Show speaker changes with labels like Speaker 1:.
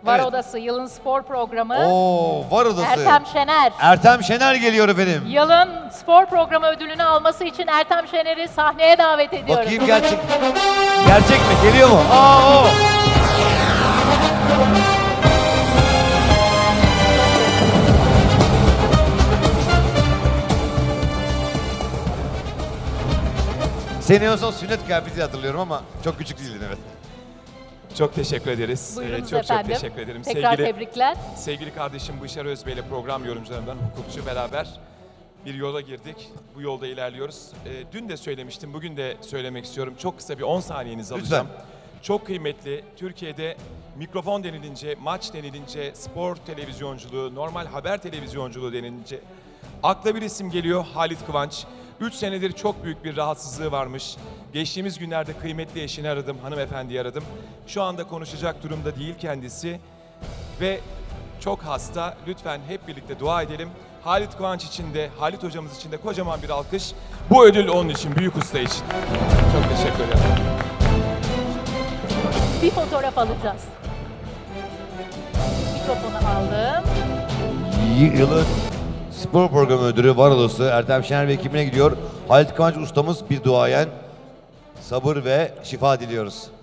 Speaker 1: Var
Speaker 2: Evet.
Speaker 1: Odası yılın spor programı.
Speaker 2: Oo, Var Odası.
Speaker 1: Ertem Şener.
Speaker 2: Ertem Şener geliyor efendim.
Speaker 1: Yılın spor programı ödülünü alması için Ertem Şener'i sahneye davet ediyorum.
Speaker 2: Bakayım gerçek. Gerçek mi? Geliyor mu? Aa, o. Seni en son sünnet kıyafetiyle hatırlıyorum ama çok küçük değildin, evet.
Speaker 3: Çok teşekkür ederiz.
Speaker 1: Buyurunuz
Speaker 3: çok
Speaker 1: efendim.
Speaker 3: çok teşekkür ederim.
Speaker 1: Tekrar tebrikler.
Speaker 3: Sevgili kardeşim Bışar Özbey ile program yorumcularından hukukçu beraber bir yola girdik. Bu yolda ilerliyoruz. Dün de söylemiştim, bugün de söylemek istiyorum. Çok kısa bir 10 saniyenizi alacağım. Çok kıymetli. Türkiye'de mikrofon denilince, maç denilince, spor televizyonculuğu, normal haber televizyonculuğu denilince akla bir isim geliyor, Halit Kıvanç. 3 senedir çok büyük bir rahatsızlığı varmış. Geçtiğimiz günlerde kıymetli eşini aradım, hanımefendiyi aradım. Şu anda konuşacak durumda değil kendisi ve çok hasta. Lütfen hep birlikte dua edelim. Halit Kıvanç için de, Halit hocamız için de kocaman bir alkış. Bu ödül onun için, büyük usta için. Çok teşekkür ederim.
Speaker 1: Bir fotoğraf alacağız. Mikrofonu aldım.
Speaker 2: Yılın spor programı ödülü Var Odası Ertem Şener ve ekibine gidiyor. Halit Kıvanç ustamız bir duayen. Sabır ve şifa diliyoruz.